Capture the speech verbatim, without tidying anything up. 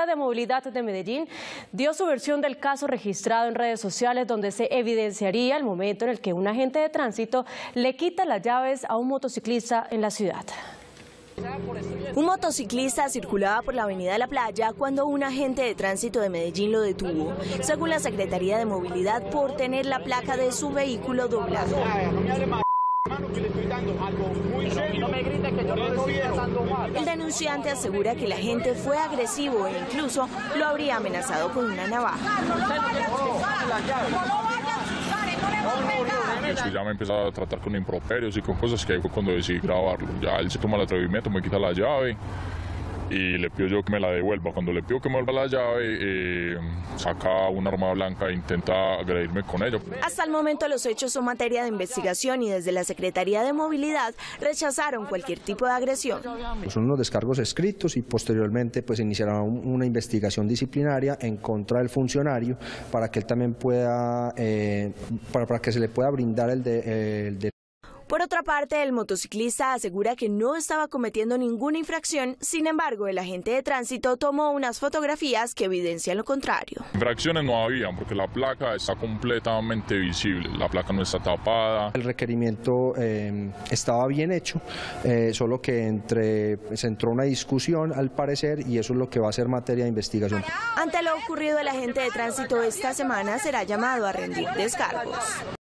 de Movilidad de Medellín dio su versión del caso registrado en redes sociales, donde se evidenciaría el momento en el que un agente de tránsito le quita las llaves a un motociclista en la ciudad. Un motociclista circulaba por la avenida de la Playa cuando un agente de tránsito de Medellín lo detuvo, según la Secretaría de Movilidad, por tener la placa de su vehículo doblada. El denunciante asegura que el agente fue agresivo e incluso lo habría amenazado con una navaja. Es que ya me empezaba a tratar con improperios y con cosas que cuando decidí grabarlo. Ya él se toma el atrevimiento, me quita la llave y le pido yo que me la devuelva. Cuando le pido que me devuelva la llave, eh, saca una arma blanca e intenta agredirme con ella. Hasta el momento los hechos son materia de investigación y desde la Secretaría de Movilidad rechazaron cualquier tipo de agresión. Son unos descargos escritos y posteriormente pues iniciará una investigación disciplinaria en contra del funcionario para que él también pueda, eh, para, para que se le pueda brindar el de, el de Por otra parte, el motociclista asegura que no estaba cometiendo ninguna infracción, sin embargo, el agente de tránsito tomó unas fotografías que evidencian lo contrario. Infracciones no había, porque la placa está completamente visible, la placa no está tapada. El requerimiento eh, estaba bien hecho, eh, solo que entre, se entró una discusión al parecer y eso es lo que va a ser materia de investigación. Ante lo ocurrido, el agente de tránsito esta semana será llamado a rendir descargos.